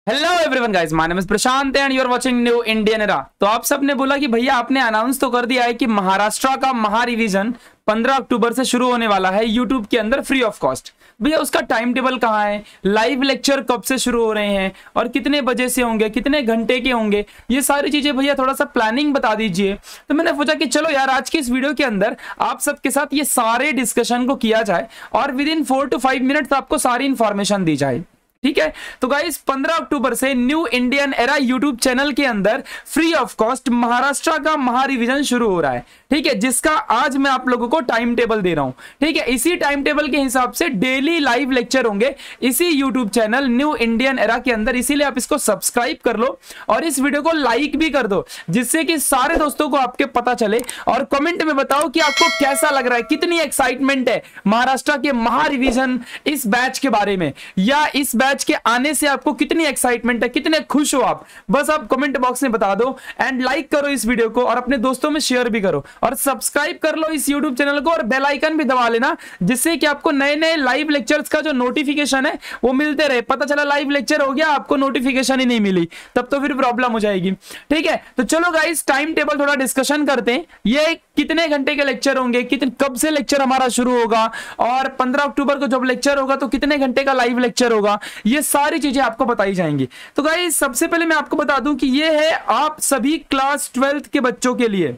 Hello everyone guys, my name is Prashant and you are watching new Indian era. तो आप सबने बोला कि भैया आपने अनाउंस तो कर दिया है कि महाराष्ट्र का महा रिवीजन 15 अक्टूबर से शुरू होने वाला है यूट्यूब के अंदर फ्री ऑफ कॉस्ट। भैया उसका टाइम टेबल कहाँ है, लाइव लेक्चर कब से शुरू हो रहे हैं और कितने बजे से होंगे, कितने घंटे के होंगे, ये सारी चीजें भैया थोड़ा सा प्लानिंग बता दीजिए। तो मैंने सोचा कि चलो यार आज की इस वीडियो के अंदर आप सबके साथ ये सारे डिस्कशन को किया जाए और विद इन 4 to 5 मिनट्स आपको सारी इंफॉर्मेशन दी जाए। ठीक है, तो गाइस 15 अक्टूबर से new Indian era YouTube channel के अंदर फ्री ऑफ कॉस्ट महाराष्ट्र का महा रिवीजन शुरू हो रहा है। ठीक है, जिसका आज मैं आप लोगों को टाइम टेबल दे रहा हूं। ठीक है, इसी टाइम टेबल के हिसाब से डेली लाइव लेक्चर होंगे इसी YouTube channel new Indian era के अंदर, इसीलिए आप इसको सब्सक्राइब कर लो और इस वीडियो को लाइक भी कर दो, जिससे कि सारे दोस्तों को आपके पता चले। और कमेंट में बताओ कि आपको कैसा लग रहा है, कितनी एक्साइटमेंट है महाराष्ट्र के महा रिवीजन इस बैच के बारे में, या इस बैच के आने से आपको कितनी एक्साइटमेंट है, कितने खुश हो आप। बस आप कमेंट बॉक्स में बता दो एंड लाइक करो इस वीडियो को और अपने दोस्तों में शेयर भी करो और सब्सक्राइब कर लो इस YouTube चैनल को और बेल आइकन भी दबा लेना, जिससे कि आपको नए नए लाइव लेक्चर्स का जो नोटिफिकेशन है वो मिलते रहे। पता चला लाइव लेक्चर हो गया, आपको नोटिफिकेशन ही नहीं मिली, तब तो फिर प्रॉब्लम हो जाएगी। ठीक है, तो चलो गाइस टाइम टेबल थोड़ा डिस्कशन करते हैं। ये कितने घंटे के लेक्चर होंगे, कितने कब से लेक्चर हमारा शुरू होगा और 15 अक्टूबर को जब लेक्चर होगा तो कितने घंटे का लाइव लेक्चर होगा, ये सारी चीजें आपको बताई जाएंगी। तो गाइस सबसे पहले मैं आपको बता दूं कि ये है आप सभी क्लास 12th के बच्चों के लिए।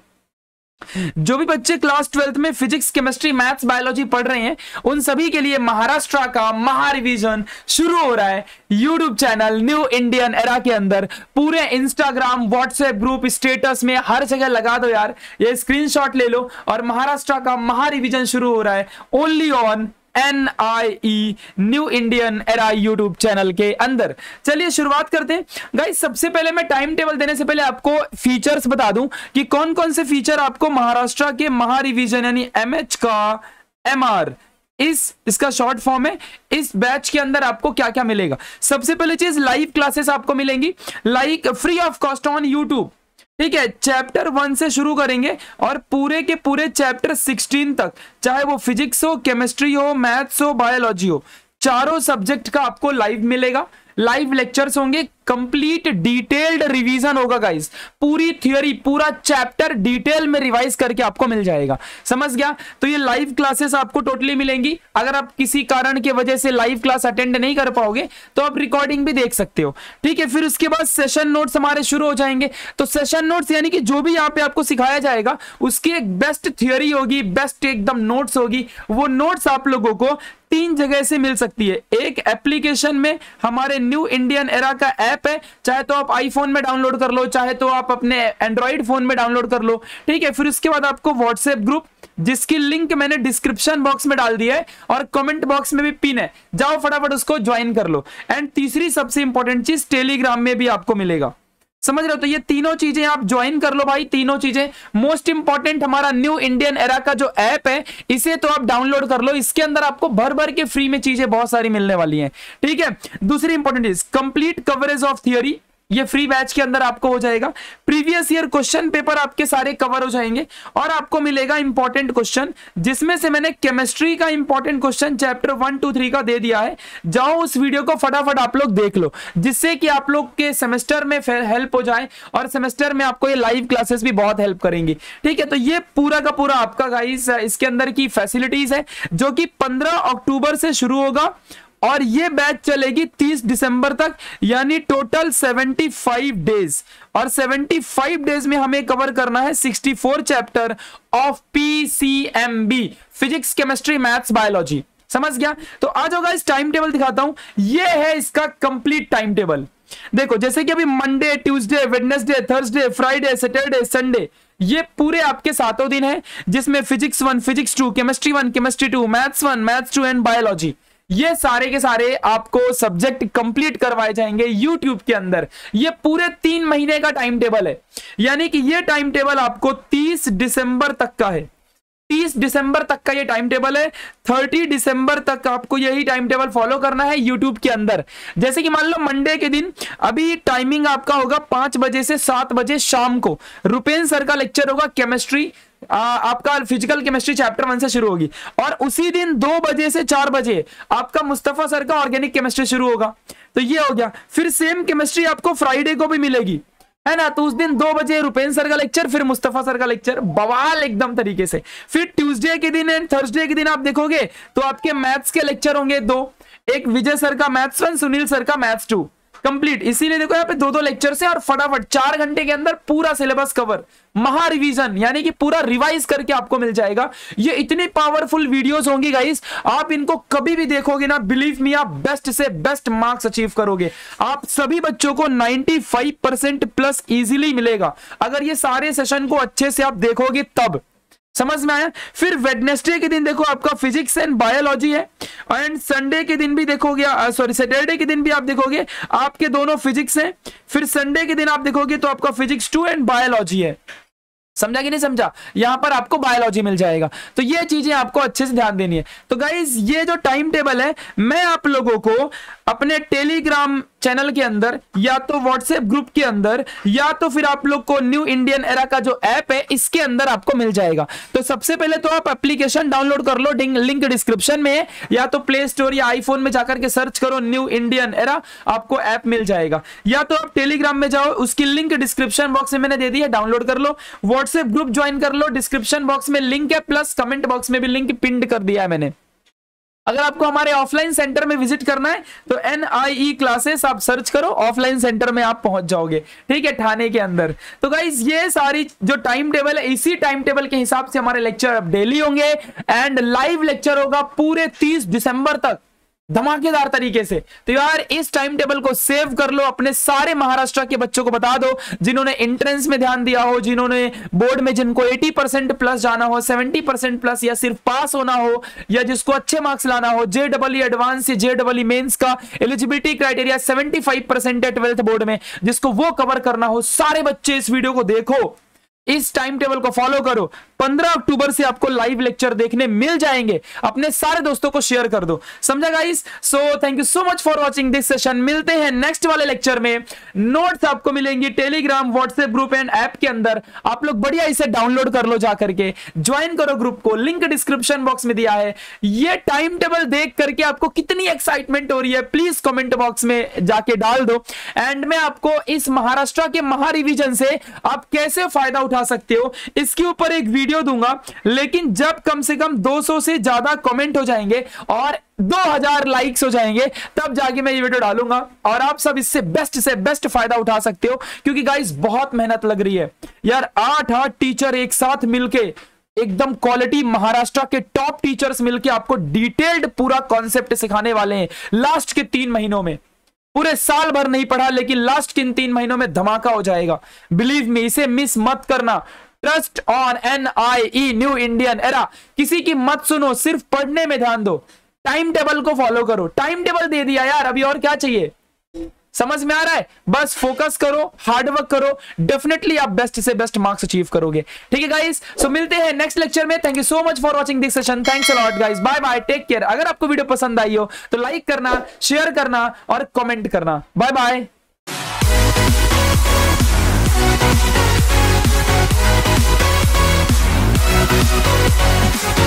जो भी बच्चे क्लास 12th में फिजिक्स, केमिस्ट्री, मैथ्स, बायोलॉजी पढ़ रहे हैं उन सभी के लिए महाराष्ट्र का महा रिवीजन शुरू हो रहा है YouTube channel new Indian era के अंदर। पूरे इंस्टाग्राम, व्हाट्सएप ग्रुप, स्टेटस में हर जगह लगा दो यार, ये स्क्रीनशॉट ले लो और महाराष्ट्र का महा रिवीजन शुरू हो रहा है only on NIE new Indian era YouTube channel के अंदर। चलिए शुरुआत करते हैं गाइस। सबसे पहले मैं टाइम टेबल देने से पहले आपको फीचर्स बता दूं कि कौन कौन से फीचर आपको महाराष्ट्र के महा रिवीजन यानी MH का MR इसका शॉर्ट फॉर्म है, इस बैच के अंदर आपको क्या क्या मिलेगा। सबसे पहले चीज लाइव क्लासेस आपको मिलेंगी, like free of cost on YouTube. ठीक है, चैप्टर 1 से शुरू करेंगे और पूरे के पूरे चैप्टर 16 तक, चाहे वो फिजिक्स हो, केमिस्ट्री हो, मैथ्स हो, बायोलॉजी हो, चारों सब्जेक्ट का आपको लाइव मिलेगा। लाइव लेक्चर्स होंगे, कंप्लीट डिटेल्ड रिवीजन होगा गाइस, पूरी थियोरी, पूरा चैप्टर डिटेल में रिवाइज करके आपको मिल जाएगा। समझ गया? तो ये लाइव क्लासेस आपको टोटली मिलेंगी। अगर आप किसी कारण की वजह से लाइव क्लास अटेंड नहीं कर पाओगे तो आप रिकॉर्डिंग भी देख सकते हो। ठीक है, फिर उसके बाद सेशन नोट्स हमारे शुरू हो जाएंगे। तो सेशन नोट्स यानी कि जो भी यहाँ पे आपको सिखाया जाएगा उसकी एक बेस्ट थियोरी होगी, बेस्ट एकदम नोट्स होगी। वो नोट्स आप लोगों को 3 जगह से मिल सकती है। एक एप्लीकेशन में, हमारे न्यू इंडियन एरा का ऐप है, चाहे तो आप आईफोन में डाउनलोड कर लो, चाहे तो आप अपने एंड्रॉइड फोन में डाउनलोड कर लो। ठीक है, फिर उसके बाद आपको व्हाट्सएप ग्रुप, जिसकी लिंक मैंने डिस्क्रिप्शन बॉक्स में डाल दिया है और कमेंट बॉक्स में भी पिन है, जाओ फटाफट उसको ज्वाइन कर लो। एंड तीसरी सबसे इंपॉर्टेंट चीज टेलीग्राम में भी आपको मिलेगा। समझ रहे हो? तो ये तीनों चीजें आप ज्वाइन कर लो भाई, तीनों चीजें। मोस्ट इंपॉर्टेंट हमारा न्यू इंडियन एरा का जो ऐप है इसे तो आप डाउनलोड कर लो, इसके अंदर आपको भर भर के फ्री में चीजें बहुत सारी मिलने वाली हैं। ठीक है, दूसरी इंपॉर्टेंट चीज कंप्लीट कवरेज ऑफ थियोरी, ये फ्री बैच के अंदर आपको हो जाएगा। प्रीवियस ईयर क्वेश्चन पेपर आपके सारे कवर हो जाएंगे और आपको मिलेगा इंपॉर्टेंट क्वेश्चन, जिसमें से मैंने केमिस्ट्री का इंपॉर्टेंट क्वेश्चन चैप्टर 1, 2, 3 का दे दिया है। जाओ उस वीडियो को फटाफट आप लोग देख लो, जिससे कि आप लोग के सेमेस्टर में हेल्प हो जाए और सेमेस्टर में आपको ये लाइव क्लासेस भी बहुत हेल्प करेंगी। ठीक है, तो ये पूरा का पूरा आपका गाइस इसके अंदर की फैसिलिटीज है, जो कि 15 अक्टूबर से शुरू होगा और ये बैच चलेगी 30 दिसंबर तक, यानी टोटल 75 डेज। और 75 डेज में हमें कवर करना है 64 chapter of PCMB, physics, chemistry, maths, biology. समझ गया? तो आ जाओ गाइस टाइम टेबल दिखाता हूं। ये है इसका कंप्लीट टाइम टेबल। देखो, जैसे कि अभी Monday, Tuesday, Wednesday, Thursday, Friday, Saturday, Sunday, ये पूरे आपके 7 दिन है, जिसमें physics 1, physics 2, chemistry 1, chemistry 2, maths 1, maths 2 and biology, ये सारे के सारे आपको सब्जेक्ट कंप्लीट करवाए जाएंगे यूट्यूब के अंदर। ये पूरे 3 महीने का टाइम टेबल है, यानी कि ये टाइम टेबल आपको 30 दिसंबर तक का है। 30 दिसंबर तक का ये टाइम टेबल है। 30 दिसंबर तक आपको यही टाइम टेबल फॉलो करना है यूट्यूब के अंदर। जैसे कि मान लो मंडे के दिन अभी टाइमिंग आपका होगा 5 बजे से 7 बजे शाम को, रुपेन सर का लेक्चर होगा केमिस्ट्री, आपका फिजिकल केमिस्ट्री चैप्टर 1 से शुरू होगी, और उसी दिन 2 बजे से 4 बजे आपका मुस्तफा सर का ऑर्गेनिक केमिस्ट्री शुरू होगा। तो ये हो गया। फिर सेम केमिस्ट्री आपको फ्राइडे को भी मिलेगी, है ना। तो उस दिन 2 बजे रुपेन सर का लेक्चर, फिर मुस्तफा सर का लेक्चर, बवाल एकदम तरीके से। फिर ट्यूसडे के दिन एंड थर्सडे के दिन आप देखोगे तो आपके मैथ्स के लेक्चर होंगे 2, एक विजय सर का मैथ्स 1, सुनील सर का मैथ्स 2 कंप्लीट। इसीलिए देखो यहाँ पे 2-2 लेक्चर से और फटाफट 4 घंटे के अंदर पूरा सिलेबस कवर, महा रिवीजन यानी कि पूरा रिवाइज करके आपको मिल जाएगा। ये इतनी पावरफुल वीडियोस होंगी गाइस, आप इनको कभी भी देखोगे ना, बिलीव मी आप बेस्ट से बेस्ट मार्क्स अचीव करोगे। आप सभी बच्चों को 95% प्लस इजीली मिलेगा अगर ये सारे सेशन को अच्छे से आप देखोगे तब। समझ में आया। फिर वेडनेसडे के दिन देखो आपका फिजिक्स एंड बायोलॉजी है, एंड संडे के दिन भी देखोगे, सॉरी सैटरडे के दिन भी आप देखोगे आपके दोनों फिजिक्स हैं। फिर संडे के दिन आप देखोगे तो आपका फिजिक्स 2 एंड बायोलॉजी है। समझा कि नहीं समझा, यहां पर आपको बायोलॉजी मिल जाएगा। तो ये चीजें आपको अच्छे से ध्यान देनी है। तो गाइज ये जो टाइम टेबल है मैं आप लोगों को अपने टेलीग्राम चैनल के अंदर या तो व्हाट्सएप ग्रुप के अंदर या तो फिर आप लोग को न्यू इंडियन एरा का जो ऐप है इसके अंदर आपको मिल जाएगा। तो सबसे पहले तो आप एप्लीकेशन डाउनलोड कर लो, लिंक डिस्क्रिप्शन में है, या तो प्ले स्टोर या आईफोन में जाकर के सर्च करो न्यू इंडियन एरा, आपको ऐप मिल जाएगा। या तो आप टेलीग्राम में जाओ, उसकी लिंक डिस्क्रिप्शन बॉक्स में मैंने दे दी है, डाउनलोड कर लो। व्हाट्सएप ग्रुप ज्वाइन कर लो, डिस्क्रिप्शन बॉक्स में लिंक है, प्लस कमेंट बॉक्स में भी लिंक पिन कर दिया है मैंने। अगर आपको हमारे ऑफलाइन सेंटर में विजिट करना है तो NIE क्लासेस आप सर्च करो, ऑफलाइन सेंटर में आप पहुंच जाओगे, ठीक है, ठाणे के अंदर। तो गाइस ये सारी जो टाइम टेबल है इसी टाइम टेबल के हिसाब से हमारे लेक्चर अब डेली होंगे, एंड लाइव लेक्चर होगा पूरे 30 दिसंबर तक धमाकेदार तरीके से। तो यार इस टाइम टेबल को सेव कर लो, अपने सारे महाराष्ट्र के बच्चों को बता दो, जिन्होंने एंट्रेंस में ध्यान दिया हो, जिन्होंने बोर्ड में जिनको 80% प्लस जाना हो, 70% प्लस, या सिर्फ पास होना हो, या जिसको अच्छे मार्क्स लाना हो, JEE एडवांस या JEE मेंस का एलिजिबिलिटी क्राइटेरिया 75% है 12th बोर्ड में, जिसको वो कवर करना हो, सारे बच्चे इस वीडियो को देखो, इस टाइम टेबल को फॉलो करो। 15 अक्टूबर से आपको लाइव लेक्चर देखने मिल जाएंगे, अपने सारे दोस्तों को शेयर कर दो। समझा guys? So thank you so much for watching this session. मिलते हैं नेक्स्ट वाले लेक्चर में। नोट्स आपको मिलेंगी Telegram, WhatsApp group and app के अंदर, आप लोग बढ़िया इसे डाउनलोड कर लो, जाकर के ज्वाइन करो ग्रुप को, लिंक डिस्क्रिप्शन बॉक्स में दिया है। ये टाइम टेबल देख करके आपको कितनी एक्साइटमेंट हो रही है प्लीज कमेंट बॉक्स में जाके डाल दो, एंड मैं आपको इस महाराष्ट्र के महा रिवीजन से आप कैसे फायदा उठा सकते हो इसके ऊपर एक वीडियो दूंगा, लेकिन जब कम से कम 200 से ज्यादा कमेंट हो जाएंगे और 2000 लाइक्स हो जाएंगे तब जाके मैं ये वीडियो डालूंगा, और आप सब इससे बेस्ट फायदा उठा सकते हो। क्योंकि गाइस बहुत मेहनत लग रही है यार, 8 टीचर एक साथ मिलके एकदम क्वालिटी महाराष्ट्र के टॉप टीचर्स मिलके आपको डिटेल्ड पूरा कॉन्सेप्ट सिखाने वाले हैं लास्ट के 3 महीनों में। पूरे साल भर नहीं पढ़ा, लेकिन लास्ट के 3 महीनों में धमाका हो जाएगा। बिलीव मी, इसे मिस मत करना। Trust on NIE new Indian era. किसी की मत सुनो, सिर्फ पढ़ने में ध्यान दो, टाइम टेबल को फॉलो करो। टाइम टेबल दे दिया यार, अभी और क्या चाहिए? समझ में आ रहा है? बस फोकस करो, हार्डवर्क करो, डेफिनेटली आप बेस्ट से बेस्ट मार्क्स अचीव करोगे। ठीक है गाइस, सो मिलते हैं नेक्स्ट लेक्चर में। Thank you so much for watching this session. Thanks a lot guys, bye bye, take care. अगर आपको वीडियो पसंद आई हो तो लाइक करना, शेयर करना और कमेंट करना। Bye bye. We'll be right back.